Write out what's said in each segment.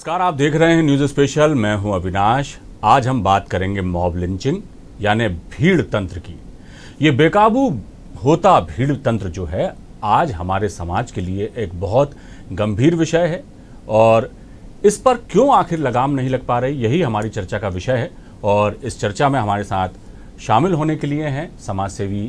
नमस्कार, आप देख रहे हैं न्यूज़ स्पेशल। मैं हूं अविनाश। आज हम बात करेंगे मॉब लिंचिंग यानी भीड़ तंत्र की। ये बेकाबू होता भीड़ तंत्र जो है आज हमारे समाज के लिए एक बहुत गंभीर विषय है और इस पर क्यों आखिर लगाम नहीं लग पा रही, यही हमारी चर्चा का विषय है। और इस चर्चा में हमारे साथ शामिल होने के लिए हैं समाज सेवी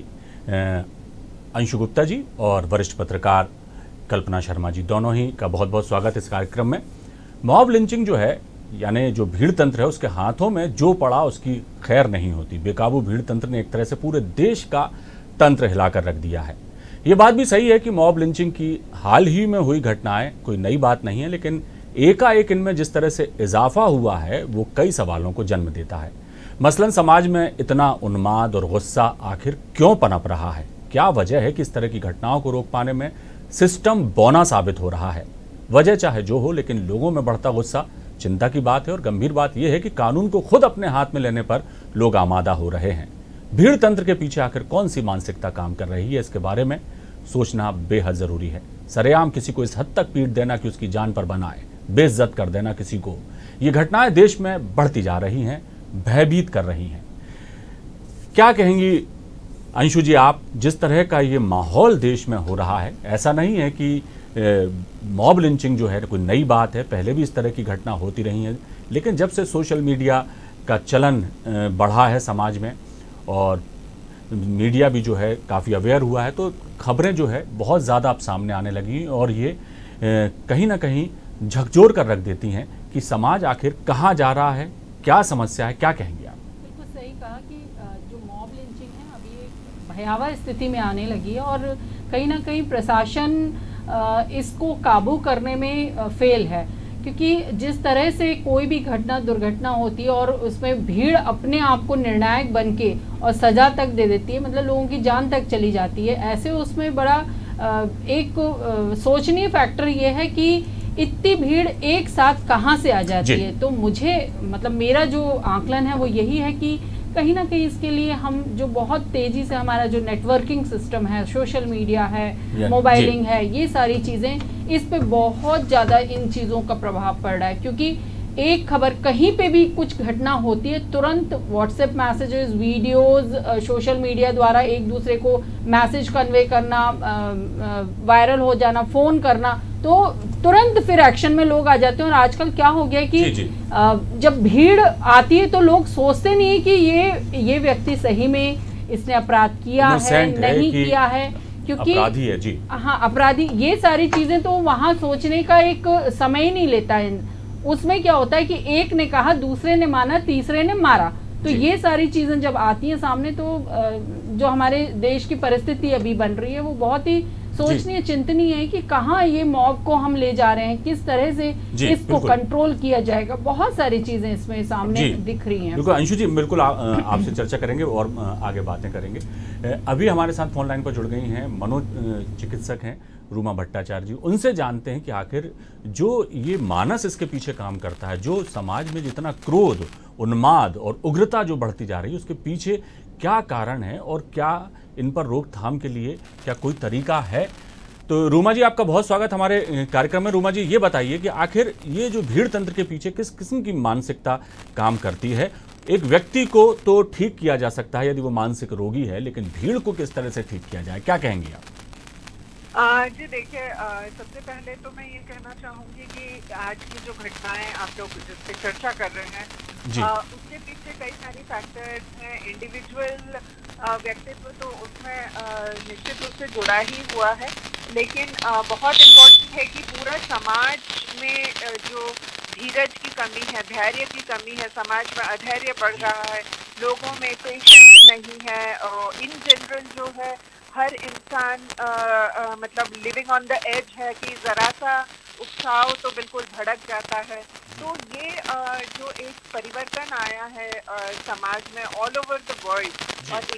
अंशु गुप्ता जी और वरिष्ठ पत्रकार कल्पना शर्मा जी। दोनों ही का बहुत बहुत स्वागत इस कार्यक्रम में। मॉब लिंचिंग जो है यानी जो भीड़ तंत्र है उसके हाथों में जो पड़ा उसकी खैर नहीं होती। बेकाबू भीड़ तंत्र ने एक तरह से पूरे देश का तंत्र हिलाकर रख दिया है। ये बात भी सही है कि मॉब लिंचिंग की हाल ही में हुई घटनाएं कोई नई बात नहीं है, लेकिन एकाएक इनमें जिस तरह से इजाफा हुआ है वो कई सवालों को जन्म देता है। मसलन समाज में इतना उन्माद और गुस्सा आखिर क्यों पनप रहा है? क्या वजह है कि इस तरह की घटनाओं को रोक पाने में सिस्टम बौना साबित हो रहा है? वजह चाहे जो हो, लेकिन लोगों में बढ़ता गुस्सा चिंता की बात है। और गंभीर बात यह है कि कानून को खुद अपने हाथ में लेने पर लोग आमादा हो रहे हैं। भीड़ तंत्र के पीछे आखिर कौन सी मानसिकता काम कर रही है, इसके बारे में सोचना बेहद जरूरी है। सरेआम किसी को इस हद तक पीट देना कि उसकी जान पर बन आए, बेइज्जत कर देना किसी को, ये घटनाएं देश में बढ़ती जा रही हैं, भयभीत कर रही हैं। क्या कहेंगी अंशु जी आप? जिस तरह का ये माहौल देश में हो रहा है, ऐसा नहीं है कि मॉब लिंचिंग जो है कोई नई बात है, पहले भी इस तरह की घटना होती रही है, लेकिन जब से सोशल मीडिया का चलन बढ़ा है समाज में और मीडिया भी जो है काफ़ी अवेयर हुआ है, तो खबरें जो है बहुत ज़्यादा अब सामने आने लगी और ये कहीं ना कहीं झकझोर कर रख देती हैं कि समाज आखिर कहाँ जा रहा है, क्या समस्या है। क्या कहेंगे आप? बिल्कुल सही कहा कि जो मॉब लिंचिंग है अभी एक भयावह स्थिति में आने लगी है और कहीं ना कहीं प्रशासन इसको काबू करने में फेल है, क्योंकि जिस तरह से कोई भी घटना दुर्घटना होती है और उसमें भीड़ अपने आप को निर्णायक बन के और सजा तक दे देती है, मतलब लोगों की जान तक चली जाती है। ऐसे उसमें बड़ा एक सोचनीय फैक्टर ये है कि इतनी भीड़ एक साथ कहाँ से आ जाती है। तो मुझे मतलब मेरा जो आकलन है वो यही है कि कहीं ना कहीं इसके लिए हम जो बहुत तेजी से हमारा जो नेटवर्किंग सिस्टम है, सोशल मीडिया है, मोबाइलिंग है, ये सारी चीज़ें, इस पे बहुत ज़्यादा इन चीज़ों का प्रभाव पड़ रहा है। क्योंकि एक खबर कहीं पे भी कुछ घटना होती है, तुरंत WhatsApp messages, videos, social media द्वारा एक दूसरे को मैसेज कन्वे करना, वायरल हो जाना, फ़ोन करना, तो तुरंत फिर एक्शन में लोग आ जाते हैं। और आजकल क्या हो गया है कि जब भीड़ आती है तो लोग सोचते नहीं है कि ये व्यक्ति सही में इसने अपराध किया है नहीं किया है, क्योंकि अपराधी है जी। हाँ, अपराधी, ये सारी चीजें तो वहाँ सोचने का एक समय ही नहीं लेता है। उसमें क्या होता है कि एक ने कहा, दूसरे ने माना, तीसरे ने मारा। तो ये सारी चीजें जब आती हैं सामने तो जो हमारे देश की परिस्थिति अभी बन रही है वो बहुत ही सोचनीय, चिंतनीय है कि कहाँ ये मॉब को हम ले जा रहे हैं, किस तरह से इसको कंट्रोल किया जाएगा। बहुत सारी चीजें इसमें सामने दिख रही हैं। बिल्कुल अंशु जी, बिल्कुल आपसे चर्चा करेंगे और आगे बातें करेंगे। अभी हमारे साथ फोन लाइन पर जुड़ गई हैं मनोचिकित्सक हैं रूमा भट्टाचार्य जी। उनसे जानते हैं कि आखिर जो ये मानस इसके पीछे काम करता है, जो समाज में जितना क्रोध, उन्माद और उग्रता जो बढ़ती जा रही है, उसके पीछे क्या कारण है और क्या इन पर रोकथाम के लिए क्या कोई तरीका है? तो रूमा जी, आपका बहुत स्वागत हमारे कार्यक्रम में। रूमा जी, ये बताइए कि आखिर ये जो भीड़ तंत्र के पीछे किस किस्म की मानसिकता काम करती है? एक व्यक्ति को तो ठीक किया जा सकता है यदि वो मानसिक रोगी है, लेकिन भीड़ को किस तरह से ठीक किया जाए? क्या कहेंगे आप? जी देखिए, सबसे पहले तो मैं ये कहना चाहूँगी कि आज की जो घटनाएं आप लोग जिस पे चर्चा कर रहे हैं उसके पीछे कई सारी फैक्टर्स हैं। इंडिविजुअल व्यक्तित्व तो उसमें निश्चित रूप से जुड़ा ही हुआ है, लेकिन बहुत इम्पोर्टेंट है कि पूरा समाज में जो धीरज की कमी है, धैर्य की कमी है, समाज में अधैर्य बढ़ रहा है, लोगों में पेशेंस नहीं है। इन जनरल जो है हर इंसान मतलब लिविंग ऑन द एज है कि ज़रा सा उत्साह तो बिल्कुल भड़क जाता है। तो ये जो एक परिवर्तन आया है समाज में ऑल ओवर द वर्ल्ड। और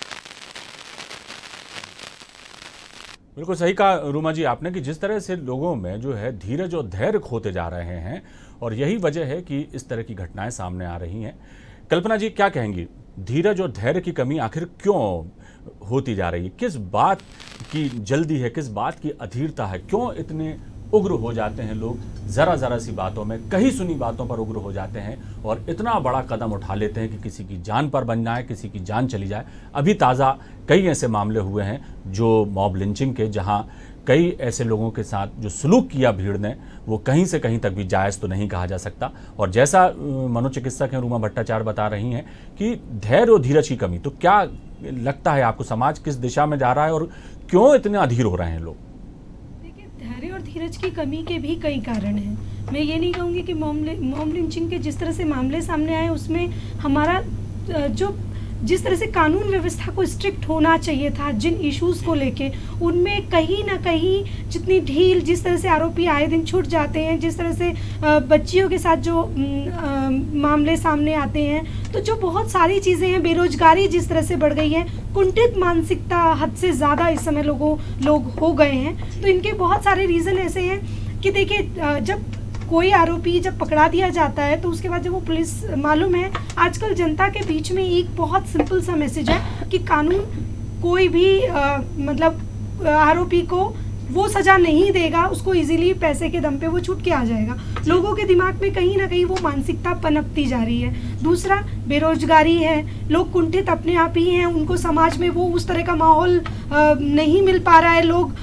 बिल्कुल सही कहा रूमा जी आपने कि जिस तरह से लोगों में जो है धीरज और धैर्य खोते जा रहे हैं और यही वजह है कि इस तरह की घटनाएं सामने आ रही हैं। कल्पना जी, क्या कहेंगी? धीरज और धैर्य की कमी आखिर क्यों होती जा रही है? किस बात की जल्दी है, किस बात की अधीरता है, क्यों इतने उग्र हो जाते हैं लोग, ज़रा सी बातों में, कहीं सुनी बातों पर उग्र हो जाते हैं और इतना बड़ा कदम उठा लेते हैं कि किसी की जान पर बन जाए, किसी की जान चली जाए। अभी ताज़ा कई ऐसे मामले हुए हैं जो मॉब लिंचिंग के, जहां कई ऐसे लोगों के साथ जो सलूक किया भीड़ ने, वो कहीं से कहीं तक भी जायज़ तो नहीं कहा जा सकता। और जैसा मनोचिकित्सक हैं रूमा भट्टाचार्य बता रही हैं कि धैर्य और धीरज की कमी, तो क्या लगता है आपको समाज किस दिशा में जा रहा है और क्यों इतने अधीर हो रहे हैं लोग? धैर्य और धीरज की कमी के भी कई कारण हैं। मैं ये नहीं कहूँगी कि मॉब लिंचिंग के जिस तरह से मामले सामने आए उसमें हमारा जिस तरह से कानून व्यवस्था को स्ट्रिक्ट होना चाहिए था जिन इश्यूज़ को लेके, उनमें कहीं ना कहीं जितनी ढील, जिस तरह से आरोपी आए दिन छूट जाते हैं, जिस तरह से बच्चियों के साथ जो मामले सामने आते हैं, तो जो बहुत सारी चीज़ें हैं, बेरोजगारी जिस तरह से बढ़ गई है, कुंठित मानसिकता हद से ज़्यादा इस समय लोग हो गए हैं। तो इनके बहुत सारे रीज़न ऐसे हैं कि देखिए, जब कोई आरोपी जब पकड़ा दिया जाता है तो उसके बाद जब वो पुलिस, मालूम है आजकल जनता के बीच में एक बहुत सिंपल सा मैसेज है कि कानून कोई भी मतलब आरोपी को वो सजा नहीं देगा, उसको इजीली पैसे के दम पे वो छूट के आ जाएगा। लोगों के दिमाग में कहीं ना कहीं वो मानसिकता पनपती जा रही है। दूसरा, बेरोजगारी है, लोग कुंठित अपने आप ही हैं, उनको समाज में वो उस तरह का माहौल नहीं मिल पा रहा है। लोग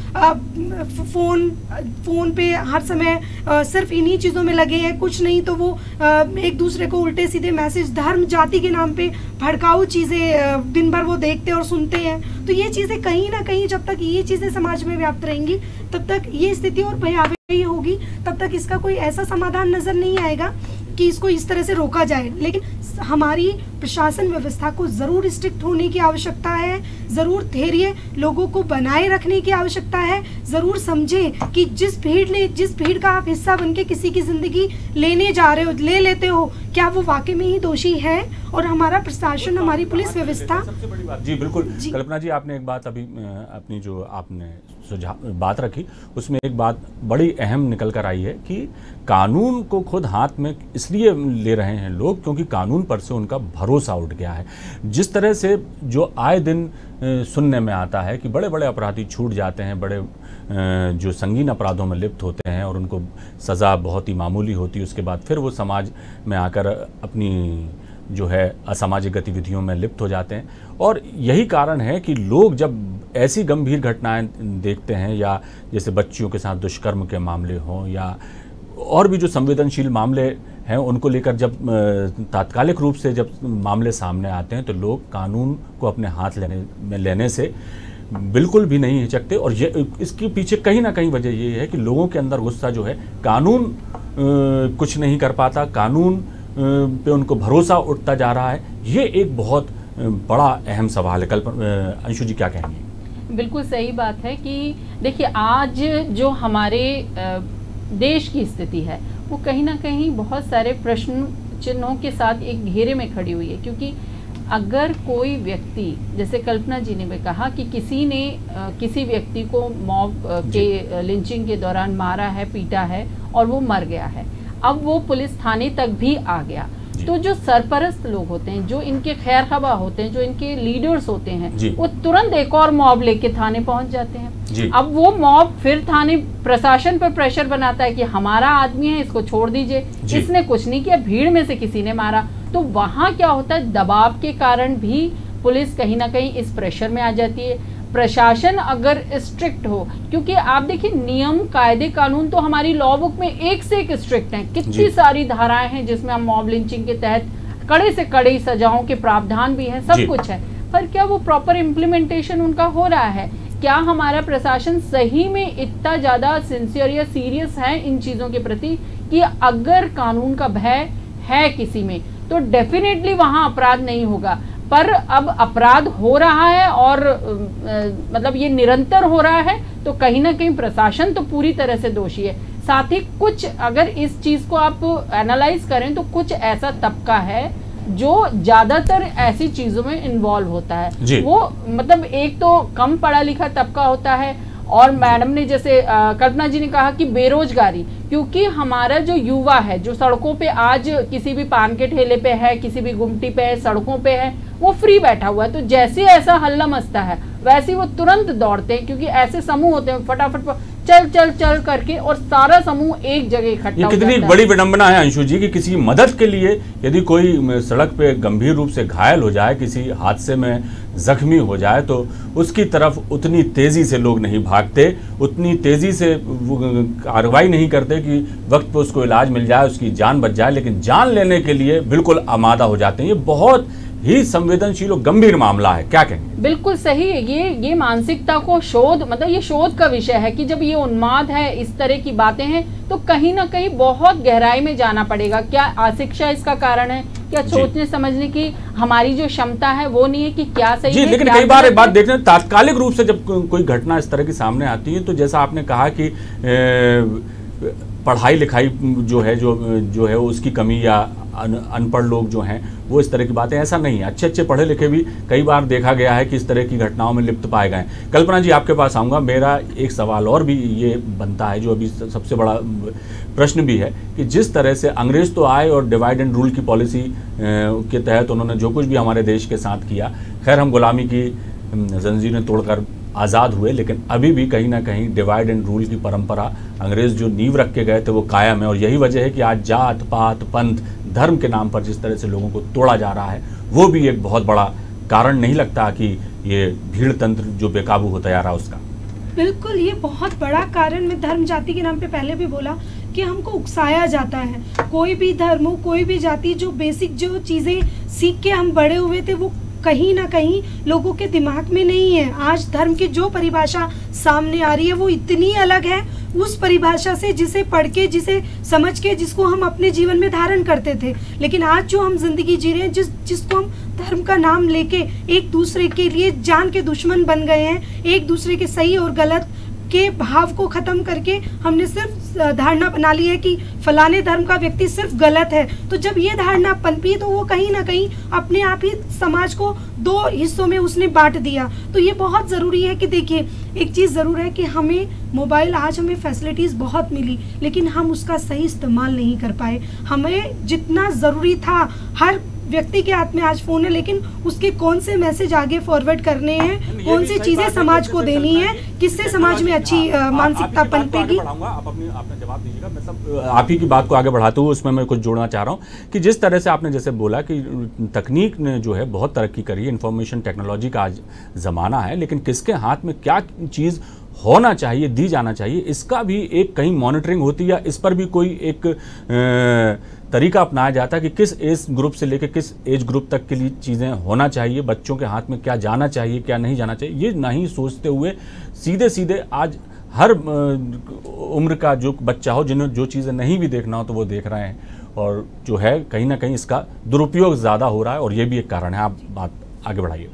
फ़ोन पे हर समय सिर्फ इन्हीं चीज़ों में लगे हैं, कुछ नहीं तो वो एक दूसरे को उल्टे सीधे मैसेज, धर्म जाति के नाम पे भड़काऊ चीज़ें दिन भर वो देखते और सुनते हैं। तो ये चीज़ें कहीं ना कहीं, जब तक ये चीज़ें समाज में व्याप्त रहेंगी तब तक ये स्थिति और भयावह होगी, तब तक इसका कोई ऐसा समाधान नज़र नहीं आएगा कि इसको इस तरह से रोका जाए। लेकिन हमारी प्रशासन व्यवस्था को ज़रूर स्ट्रिक्ट होने की आवश्यकता है, ज़रूर धैर्य लोगों को बनाए रखने की आवश्यकता है। ज़रूर समझें कि जिस भीड़ का आप हिस्सा बनके किसी की ज़िंदगी लेने जा रहे हो, ले लेते हो, क्या वो वाकई में ही दोषी है? और हमारा प्रशासन, हमारी पुलिस व्यवस्था, सबसे बड़ी बात जी, बिल्कुल जी। कल्पना जी, आपने एक बात अभी अपनी जो आपने बात रखी, उसमें एक बात बड़ी अहम निकल कर आई है कि कानून को खुद हाथ में इसलिए ले रहे हैं लोग क्योंकि कानून पर से उनका भरोसा उठ गया है। जिस तरह से जो आए दिन सुनने में आता है कि बड़े बड़े अपराधी छूट जाते हैं, बड़े जो संगीन अपराधों में लिप्त होते हैं और उनको सज़ा बहुत ही मामूली होती है, उसके बाद फिर वो समाज में आकर अपनी जो है असामाजिक गतिविधियों में लिप्त हो जाते हैं। और यही कारण है कि लोग जब ऐसी गंभीर घटनाएं देखते हैं, या जैसे बच्चियों के साथ दुष्कर्म के मामले हों या और भी जो संवेदनशील मामले हैं, उनको लेकर जब तात्कालिक रूप से जब मामले सामने आते हैं तो लोग कानून को अपने हाथ लेने से बिल्कुल भी नहीं हिचकते। और ये इसके पीछे कहीं ना कहीं वजह ये है कि लोगों के अंदर गुस्सा जो है, कानून कुछ नहीं कर पाता, कानून पे उनको भरोसा उठता जा रहा है। ये एक बहुत बड़ा अहम सवाल है। अंशु जी क्या कहेंगी? बिल्कुल सही बात है कि देखिए, आज जो हमारे देश की स्थिति है वो कहीं ना कहीं बहुत सारे प्रश्न चिन्हों के साथ एक घेरे में खड़ी हुई है। क्योंकि अगर कोई व्यक्ति, जैसे कल्पना जी ने भी कहा कि किसी ने किसी व्यक्ति को मॉब के लिंचिंग के दौरान मारा है, पीटा है और वो मर गया है, अब वो पुलिस थाने तक भी आ गया, तो जो सरपरस्त लोग होते हैं, जो इनके खैर खबा होते हैं, जो इनके लीडर्स होते हैं, वो तुरंत एक और मॉब लेके थाने पहुंच जाते हैं। अब वो मॉब फिर थाने प्रशासन पर प्रेशर बनाता है कि हमारा आदमी है, इसको छोड़ दीजिए, इसने कुछ नहीं किया, भीड़ में से किसी ने मारा। तो वहां क्या होता है, दबाव के कारण भी पुलिस कहीं ना कहीं इस प्रेशर में आ जाती है। प्रशासन अगर स्ट्रिक्ट हो, क्योंकि आप देखिए नियम, कायदे, कानून तो हमारी लॉ बुक में एक से एक स्ट्रिक्ट हैं, कितनी सारी धाराएं हैं जिसमें हम मॉब लिंचिंग के तहत कड़े से कड़ी सजाओं के प्रावधान भी हैं, सब कुछ है, पर क्या वो प्रॉपर इम्प्लीमेंटेशन उनका हो रहा है? क्या हमारा प्रशासन सही में इतना ज्यादा सिंसियर या सीरियस है इन चीजों के प्रति कि अगर कानून का भय है किसी में तो डेफिनेटली वहां अपराध नहीं होगा? पर अब अपराध हो रहा है और मतलब ये निरंतर हो रहा है, तो कहीं ना कहीं प्रशासन तो पूरी तरह से दोषी है। साथ ही कुछ, अगर इस चीज को आप एनालाइज करें तो कुछ ऐसा तबका है जो ज्यादातर ऐसी चीजों में इन्वॉल्व होता है। वो मतलब एक तो कम पढ़ा लिखा तबका होता है, और मैडम ने जैसे कल्पना जी ने कहा कि बेरोजगारी, क्योंकि हमारा जो युवा है जो सड़कों पे आज किसी भी पान के ठेले पे है, किसी भी गुमटी पे है, सड़कों पे है, वो फ्री बैठा हुआ है, तो जैसे ऐसा हल्ला मचता है वैसे वो तुरंत दौड़ते हैं, क्योंकि ऐसे समूह होते हैं फटाफट चल चल चल करके और सारा समूह एक जगह इकट्ठा हो जाता है। कितनी बड़ी विडंबना है अंशु जी कि किसी मदद के लिए यदि कोई सड़क पे गंभीर रूप से घायल हो जाए, किसी हादसे में जख्मी हो जाए, तो उसकी तरफ उतनी तेजी से लोग नहीं भागते, उतनी तेजी से कार्रवाई नहीं करते कि वक्त पे उसको इलाज मिल जाए, उसकी जान बच जाए, लेकिन जान लेने के लिए बिल्कुल आमादा हो जाते हैं। ये बहुत ही संवेदनशील और गंभीर मामला है, क्या कहेंगे? बिल्कुल सही है। ये मानसिकता को शोध, मतलब ये शोध का विषय है कि जब ये उन्माद है, इस तरह की बातें हैं, तो कहीं ना कहीं बहुत गहराई में जाना पड़ेगा। क्या अशिक्षा इसका कारण है? क्या सोचने समझने की हमारी जो क्षमता है वो नहीं है कि क्या सही जी, है? लेकिन कई बार एक बात देखते हैं, तात्कालिक रूप से जब कोई घटना इस तरह की सामने आती है, तो जैसा आपने कहा कि पढ़ाई लिखाई जो है उसकी कमी या अनपढ़ लोग जो हैं वो इस तरह की बातें, ऐसा नहीं है। अच्छे अच्छे पढ़े लिखे भी कई बार देखा गया है कि इस तरह की घटनाओं में लिप्त पाए गए। कल्पना जी, आपके पास आऊँगा। मेरा एक सवाल और भी ये बनता है, जो अभी सबसे बड़ा प्रश्न भी है, कि जिस तरह से अंग्रेज तो आए और डिवाइड एंड रूल की पॉलिसी के तहत उन्होंने जो कुछ भी हमारे देश के साथ किया, खैर हम गुलामी की जंजीरें तोड़कर आज़ाद हुए, लेकिन अभी भी कहीं ना कहीं डिवाइड एंड रूल की परंपरा अंग्रेज जो नींव रख के गए थे वो कायम है। और यही वजह है कि आज जात पात पंथ धर्म के नाम पर जिस तरह से लोगों को तोड़ा जा रहा है, वो भी एक बहुत बड़ा कारण नहीं लगता कि ये भीड़ तंत्र जो बेकाबू होता जा रहा है उसका? बिल्कुल, ये बहुत बड़ा कारण। मैं धर्म जाति के नाम पे पहले भी बोला कि हमको उकसाया जाता है। कोई भी धर्म हो, कोई भी जाति, जो बेसिक जो चीज़ें सीख के हम बड़े हुए थे वो कहीं ना कहीं लोगों के दिमाग में नहीं है। आज धर्म की जो परिभाषा सामने आ रही है वो इतनी अलग है उस परिभाषा से जिसे पढ़ के, जिसे समझ के, जिसको हम अपने जीवन में धारण करते थे। लेकिन आज जो हम जिंदगी जी रहे हैं, जिसको हम धर्म का नाम लेके एक दूसरे के लिए जान के दुश्मन बन गए हैं, एक दूसरे के सही और गलत के भाव को खत्म करके हमने सिर्फ धारणा बना ली है कि फलाने धर्म का व्यक्ति सिर्फ गलत है। तो जब ये धारणा पनपी तो वो कहीं ना कहीं अपने आप ही समाज को दो हिस्सों में उसने बांट दिया। तो ये बहुत ज़रूरी है कि देखिए, एक चीज़ ज़रूर है कि हमें मोबाइल, आज हमें फैसिलिटीज़ बहुत मिली, लेकिन हम उसका सही इस्तेमाल नहीं कर पाए। हमें जितना ज़रूरी था, हर व्यक्ति के हाथ में आज फोन है, लेकिन उसके कौन से मैसेज आगे फॉरवर्ड करने हैं, कौन सी चीजें समाज को देनी है, किससे समाज में अच्छी मानसिकता पनपेगी। आपने जवाब दीजिएगा, मैं सब आप ही की बात को आगे बढ़ाते हुए उसमें मैं कुछ जोड़ना चाह रहा हूँ कि जिस तरह से आपने जैसे बोला कि तकनीक ने जो है बहुत तरक्की करी है, इंफॉर्मेशन टेक्नोलॉजी का आज ज़माना है, लेकिन किसके हाथ में क्या चीज़ होना चाहिए, दी जाना चाहिए, इसका भी एक कहीं मॉनिटरिंग होती है, या इस पर भी कोई एक तरीका अपनाया जाता है कि किस एज ग्रुप से लेकर किस एज ग्रुप तक के लिए चीज़ें होना चाहिए, बच्चों के हाथ में क्या जाना चाहिए, क्या नहीं जाना चाहिए, ये नहीं सोचते हुए सीधे सीधे आज हर उम्र का जो बच्चा हो, जिन्हें जो चीज़ें नहीं भी देखना हो तो वो देख रहे हैं, और जो है कहीं ना कहीं इसका दुरुपयोग ज़्यादा हो रहा है, और ये भी एक कारण है। आप बात आगे बढ़ाइए।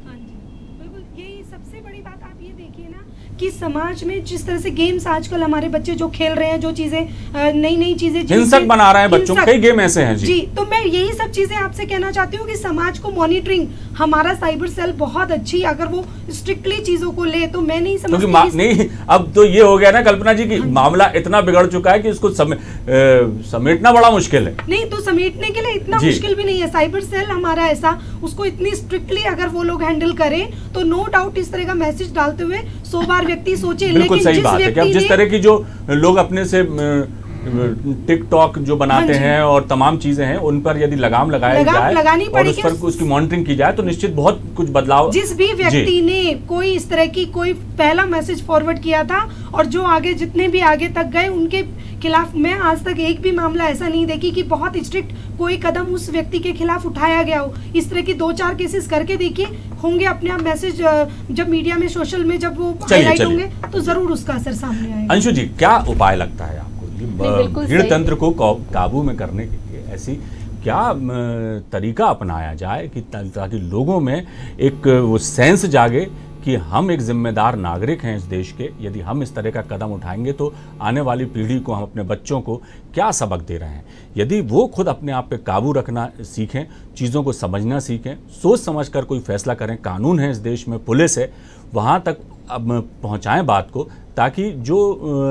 कि समाज में जिस तरह से गेम्स आजकल हमारे बच्चे जो खेल रहे हैं, जो चीजें नई चीजें हिंसक बना रहे हैं बच्चों, कई गेम ऐसे हैं जी। तो मैं यही सब चीजें आपसे कहना चाहती हूँ कि समाज को मॉनिटरिंग, हमारा साइबर सेल बहुत अच्छी, अगर वो स्ट्रिक्टली चीजों को ले तो मैं नहीं समझती। नहीं, अब तो ये हो गया ना कल्पना जी कि मामला इतना बिगड़ चुका है कि उसको समेटना बड़ा मुश्किल है। नहीं, तो समेटने के लिए इतना मुश्किल भी नहीं है। साइबर सेल हमारा ऐसा, उसको इतनी स्ट्रिक्टली अगर वो लोग हैंडल करें तो नो डाउट इस तरह का मैसेज डालते हुए 100 बार व्यक्ति सोचे। बिल्कुल सही बात है कि अब जिस तरह की जो लोग अपने से टिकटॉक जो बनाते हैं और तमाम चीजें हैं, उन पर यदि लगाम लगाया जाए और उस पर उसकी मॉनिटरिंग की जाए तो निश्चित बहुत कुछ बदलाव। जिस भी व्यक्ति ने कोई इस तरह की कोई पहला मैसेज फॉरवर्ड किया था और जो आगे जितने भी आगे तक गए, उनके खिलाफ मैं आज तक एक भी मामला ऐसा नहीं देखी कि बहुत स्ट्रिक्ट कोई कदम उस व्यक्ति के खिलाफ उठाया गया हो। इस तरह की 2-4 केसेस करके देखिए, होंगे अपने आप मैसेज, जब मीडिया में, सोशल में जब वो हाईलाइट होंगे तो जरूर उसका असर सामने आएगा। अंशु जी, क्या उपाय लगता है आपको भीड़ तंत्र को काबू में करने के लिए? ऐसी क्या तरीका अपनाया जाए कि ताकि लोगों में एक वो सेंस जागे कि हम एक जिम्मेदार नागरिक हैं इस देश के। यदि हम इस तरह का कदम उठाएंगे तो आने वाली पीढ़ी को, हम अपने बच्चों को क्या सबक दे रहे हैं? यदि वो खुद अपने आप पे काबू रखना सीखें, चीज़ों को समझना सीखें, सोच समझ कर कोई फैसला करें, कानून है इस देश में, पुलिस है, वहाँ तक अब पहुँचाएँ बात को, ताकि जो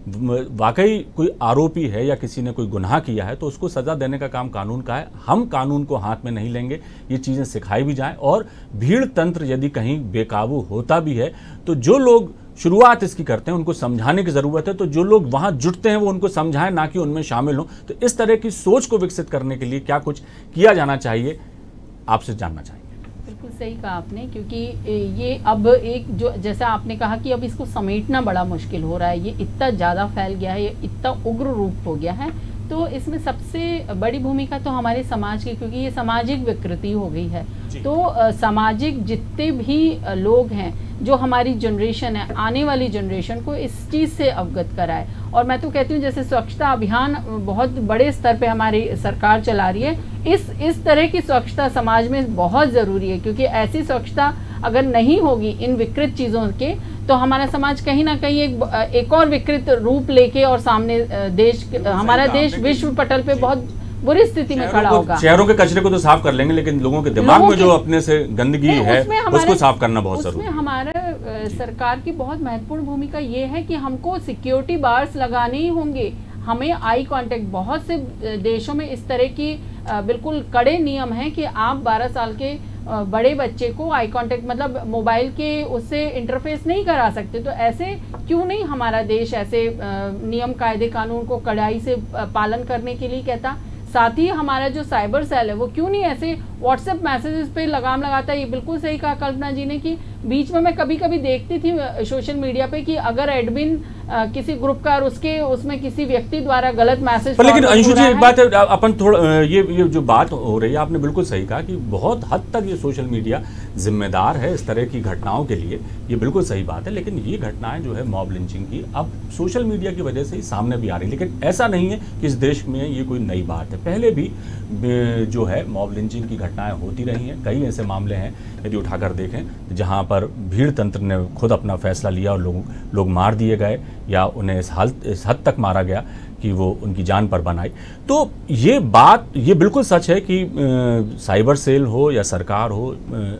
वाकई कोई आरोपी है या किसी ने कोई गुनाह किया है तो उसको सज़ा देने का काम कानून का है। हम कानून को हाथ में नहीं लेंगे, ये चीज़ें सिखाई भी जाएं। और भीड़ तंत्र यदि कहीं बेकाबू होता भी है तो जो लोग शुरुआत इसकी करते हैं उनको समझाने की ज़रूरत है। तो जो लोग वहाँ जुटते हैं वो उनको समझाएं, ना कि उनमें शामिल हों। तो इस तरह की सोच को विकसित करने के लिए क्या कुछ किया जाना चाहिए, आपसे जानना चाहिए। बिल्कुल सही कहा आपने, क्योंकि ये अब एक जो जैसा आपने कहा कि अब इसको समेटना बड़ा मुश्किल हो रहा है, ये इतना ज़्यादा फैल गया है, ये इतना उग्र रूप हो गया है। तो इसमें सबसे बड़ी भूमिका तो हमारे समाज की, क्योंकि ये सामाजिक विकृति हो गई है। तो सामाजिक जितने भी लोग हैं, जो हमारी जनरेशन है, आने वाली जनरेशन को इस चीज़ से अवगत कराए। और मैं तो कहती हूँ जैसे स्वच्छता अभियान बहुत बड़े स्तर पे हमारी सरकार चला रही है, इस तरह की स्वच्छता समाज में बहुत ज़रूरी है, क्योंकि ऐसी स्वच्छता अगर नहीं होगी इन विकृत चीज़ों के, तो हमारा समाज कहीं ना कहीं एक और विकृत रूप लेके और सामने हमारा देश विश्व पटल पे बहुत बुरी स्थिति में खड़ा होगा। शहरों के कचरे को तो साफ कर लेंगे, लेकिन लोगों के दिमाग में जो अपने से गंदगी है उसको साफ करना बहुत जरूरी है। उसमें हमारे सरकार की बहुत महत्वपूर्ण भूमिका ये है कि हमको सिक्योरिटी बार्स लगाने ही होंगे, हमें आई कांटेक्ट, बहुत से देशों में इस तरह की बिल्कुल कड़े नियम हैं कि आप 12 साल के बड़े बच्चे को आई कांटेक्ट मतलब मोबाइल के उससे इंटरफेस नहीं करा सकते। तो ऐसे क्यों नहीं हमारा देश ऐसे नियम कायदे कानून को कड़ाई से पालन करने के लिए कहता। साथ ही हमारा जो साइबर सेल है वो क्यों नहीं ऐसे व्हाट्सएप मैसेजेस पे लगाम लगाता है। ये बिल्कुल सही कहा कल्पना जी ने कि बीच में मैं कभी कभी देखती थी सोशल मीडिया पे कि अगर एडमिन किसी ग्रुप का और उसमें किसी व्यक्ति द्वारा गलत मैसेज, पर लेकिन अंशु जी एक बात है, अपन थोड़ा ये जो बात हो रही है, आपने बिल्कुल सही कहा कि बहुत हद तक ये सोशल मीडिया जिम्मेदार है इस तरह की घटनाओं के लिए, ये बिल्कुल सही बात है। लेकिन ये घटनाएं जो है मॉब लिंचिंग की अब सोशल मीडिया की वजह से ही सामने भी आ रही है। लेकिन ऐसा नहीं है कि इस देश में ये कोई नई बात है, पहले भी जो है मॉब लिंचिंग की घटनाएं होती रही हैं। कई ऐसे मामले हैं यदि उठाकर देखें जहां पर भीड़ तंत्र ने खुद अपना फैसला लिया और लोग मार दिए गए या उन्हें इस हद तक मारा गया कि वो उनकी जान पर बन आई। तो ये बिल्कुल सच है कि साइबर सेल हो या सरकार हो,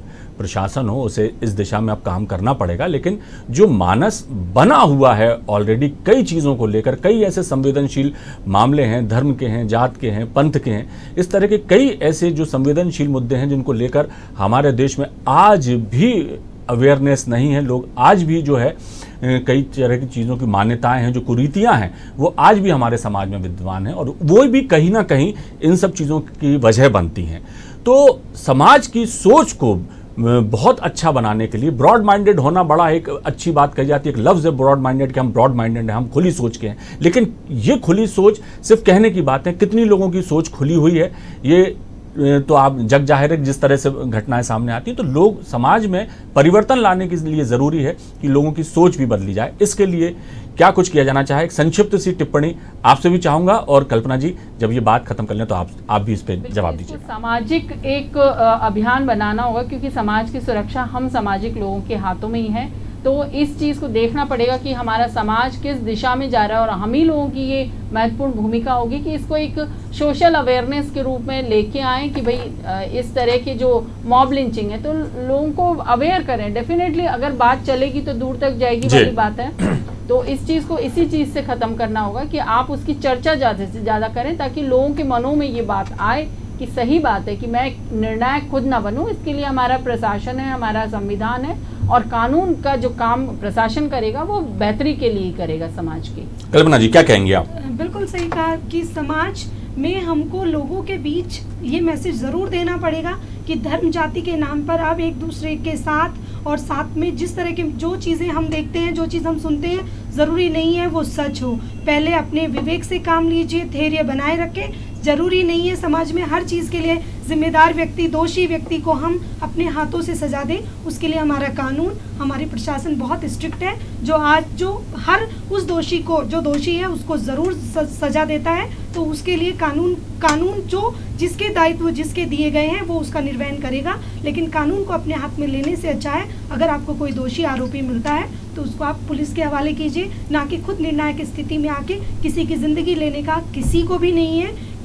प्रशासन हो, उसे इस दिशा में अब काम करना पड़ेगा। लेकिन जो मानस बना हुआ है ऑलरेडी कई चीज़ों को लेकर, कई ऐसे संवेदनशील मामले हैं, धर्म के हैं, जात के हैं, पंथ के हैं, इस तरह के कई ऐसे जो संवेदनशील मुद्दे हैं जिनको लेकर हमारे देश में आज भी अवेयरनेस नहीं है। लोग आज भी जो है कई तरह की चीज़ों की मान्यताएं हैं, जो कुरीतियां हैं, वो आज भी हमारे समाज में विद्यमान हैं और वो भी कहीं ना कहीं इन सब चीज़ों की वजह बनती हैं। तो समाज की सोच को बहुत अच्छा बनाने के लिए ब्रॉड माइंडेड होना बड़ा एक अच्छी बात कही जाती है। एक लफ्ज़ है ब्रॉड माइंडेड कि हम ब्रॉड माइंडेड हैं, हम खुली सोच के हैं। लेकिन ये खुली सोच सिर्फ कहने की बात है, कितनी लोगों की सोच खुली हुई है ये तो आप जग जाहिर है। जिस तरह से घटनाएं सामने आती हैं तो लोग समाज में परिवर्तन लाने के लिए ज़रूरी है कि लोगों की सोच भी बदली जाए। इसके लिए क्या कुछ किया जाना चाहे, एक संक्षिप्त सी टिप्पणी आपसे भी चाहूँगा। और कल्पना जी जब ये बात खत्म कर लें तो आप भी इस पर जवाब दीजिए। सामाजिक एक अभियान बनाना होगा, क्योंकि समाज की सुरक्षा हम सामाजिक लोगों के हाथों में ही है। तो इस चीज़ को देखना पड़ेगा कि हमारा समाज किस दिशा में जा रहा है और हम ही लोगों की ये महत्वपूर्ण भूमिका होगी कि इसको एक सोशल अवेयरनेस के रूप में लेके आएँ कि भाई इस तरह की जो मॉब लिंचिंग है तो लोगों को अवेयर करें। डेफिनेटली अगर बात चलेगी तो दूर तक जाएगी वाली बात है। तो इस चीज़ को इसी चीज़ से ख़त्म करना होगा कि आप उसकी चर्चा ज़्यादा से ज़्यादा करें, ताकि लोगों के मनों में ये बात आए कि सही बात है कि मैं निर्णायक खुद ना बनूं। इसके लिए हमारा प्रशासन है, हमारा संविधान है और कानून का जो काम प्रशासन करेगा वो बेहतरी के लिए करेगा समाज की। कल्पना जी क्या कहेंगे आप? बिल्कुल सही कहा कि समाज में हमको लोगों के बीच ये मैसेज ज़रूर देना पड़ेगा कि धर्म जाति के नाम पर आप एक दूसरे के साथ और साथ में जिस तरह की जो चीज़ें हम देखते हैं, जो चीज़ हम सुनते हैं, ज़रूरी नहीं है वो सच हो। पहले अपने विवेक से काम लीजिए, धैर्य बनाए रखें। ज़रूरी नहीं है समाज में हर चीज़ के लिए जिम्मेदार व्यक्ति, दोषी व्यक्ति को हम अपने हाथों से सजा दें। उसके लिए हमारा कानून, हमारी प्रशासन बहुत स्ट्रिक्ट है, जो हर उस दोषी को, जो दोषी है उसको ज़रूर सजा देता है। तो उसके लिए कानून जो जिसके दायित्व जिसके दिए गए हैं वो उसका निर्वहन करेगा। लेकिन कानून को अपने हाथ में लेने से अच्छा है अगर आपको कोई दोषी आरोपी मिलता है तो उसको आप पुलिस के हवाले कीजिए, ना कि खुद निर्णायक स्थिति में आके किसी की ज़िंदगी लेने का किसी को भी नहीं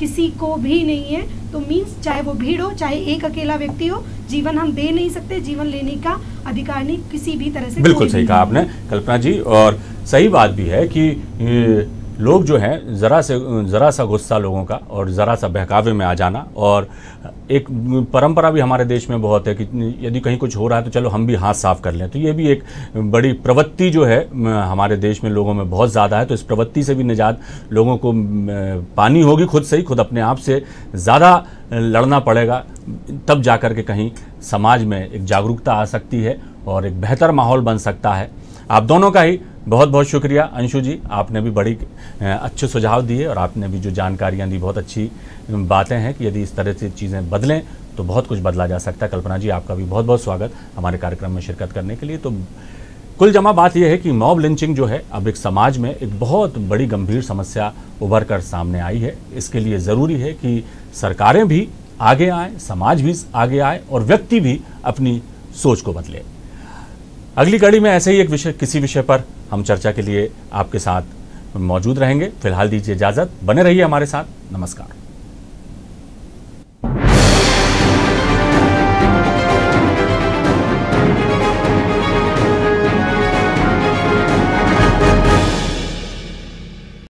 है। तो मीन्स चाहे वो भीड़ हो, चाहे एक अकेला व्यक्ति हो, जीवन हम दे नहीं सकते, जीवन लेने का अधिकार नहीं किसी भी तरह से। बिल्कुल सही कहा आपने कल्पना जी। और सही बात भी है कि लोग जो हैं ज़रा सा गुस्सा लोगों का और ज़रा सा बहकावे में आ जाना, और एक परंपरा भी हमारे देश में बहुत है कि यदि कहीं कुछ हो रहा है तो चलो हम भी हाथ साफ कर लें। तो ये भी एक बड़ी प्रवृत्ति जो है हमारे देश में लोगों में बहुत ज़्यादा है। तो इस प्रवृत्ति से भी निजात लोगों को पानी होगी, खुद से ही, खुद अपने आप से ज़्यादा लड़ना पड़ेगा, तब जा कर के कहीं समाज में एक जागरूकता आ सकती है और एक बेहतर माहौल बन सकता है। आप दोनों का ही बहुत बहुत शुक्रिया। अंशु जी, आपने भी बड़ी अच्छे सुझाव दिए और आपने भी जो जानकारियां दी, बहुत अच्छी बातें हैं कि यदि इस तरह से चीज़ें बदलें तो बहुत कुछ बदला जा सकता है। कल्पना जी, आपका भी बहुत बहुत स्वागत हमारे कार्यक्रम में शिरकत करने के लिए। तो कुल जमा बात यह है कि मॉब लिंचिंग जो है अब एक समाज में एक बहुत बड़ी गंभीर समस्या उभर कर सामने आई है। इसके लिए ज़रूरी है कि सरकारें भी आगे आएँ, समाज भी आगे आए और व्यक्ति भी अपनी सोच को बदले। अगली कड़ी में ऐसे ही एक किसी विषय पर हम चर्चा के लिए आपके साथ मौजूद रहेंगे। फिलहाल दीजिए इजाज़त, बने रहिए हमारे साथ। नमस्कार।